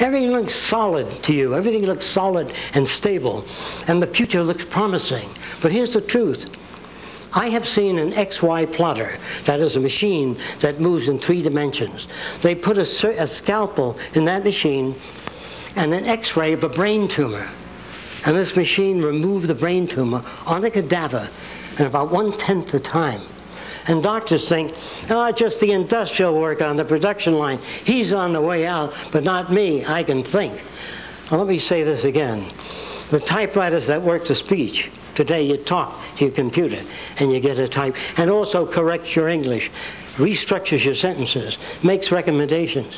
Everything looks solid to you. Everything looks solid and stable. And the future looks promising. But here's the truth. I have seen an XY plotter, that is a machine that moves in 3 dimensions. They put a scalpel in that machine and an X-ray of a brain tumor. And this machine removed the brain tumor on a cadaver in about 1/10 the time. And doctors think, oh, just the industrial worker on the production line. He's on the way out, but not me. I can think. Well, let me say this again. The typewriters that work the speech. Today you talk to your computer and you get a type, and also corrects your English, restructures your sentences, makes recommendations.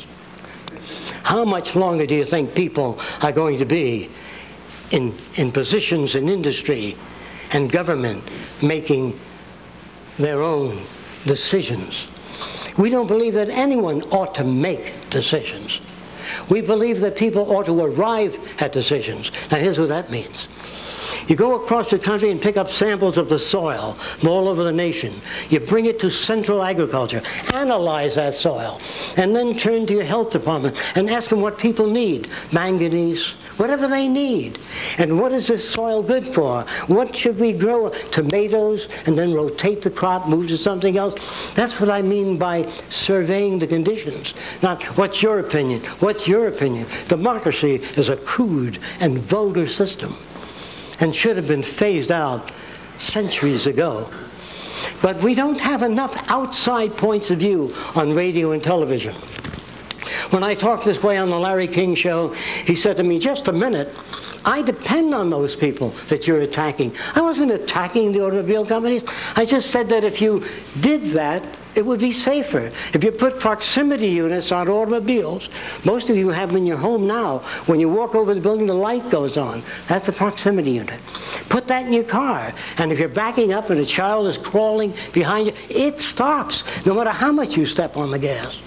How much longer do you think people are going to be in positions in industry and government making their own decisions? We don't believe that anyone ought to make decisions. We believe that people ought to arrive at decisions. Now here's what that means. You go across the country and pick up samples of the soil from all over the nation. You bring it to Central Agriculture, analyze that soil, and then turn to your health department and ask them what people need. Manganese, whatever they need. And what is this soil good for? What should we grow? Tomatoes, and then rotate the crop, move to something else. That's what I mean by surveying the conditions. Not, what's your opinion? What's your opinion? Democracy is a crude and vulgar system, and should have been phased out centuries ago. But we don't have enough outside points of view on radio and television. When I talked this way on the Larry King Show, he said to me, just a minute, I depend on those people that you're attacking. I wasn't attacking the automobile companies. I just said that if you did that, it would be safer. If you put proximity units on automobiles, most of you have them in your home now. When you walk over the building, the light goes on. That's a proximity unit. Put that in your car, and if you're backing up and a child is crawling behind you, it stops, no matter how much you step on the gas.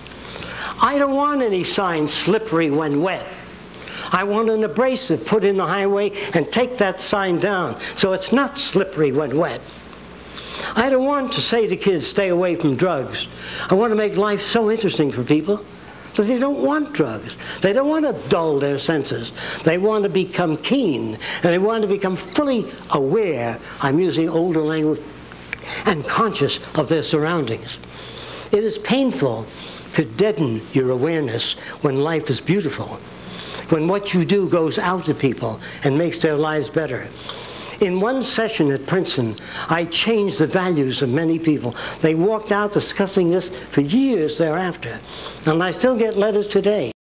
I don't want any sign slippery when wet. I want an abrasive put in the highway and take that sign down so it's not slippery when wet. I don't want to say to kids, stay away from drugs. I want to make life so interesting for people that they don't want drugs. They don't want to dull their senses. They want to become keen, and they want to become fully aware, I'm using older language, and conscious of their surroundings. It is painful to deaden your awareness when life is beautiful, when what you do goes out to people and makes their lives better. In one session at Princeton, I changed the values of many people. They walked out discussing this for years thereafter, and I still get letters today.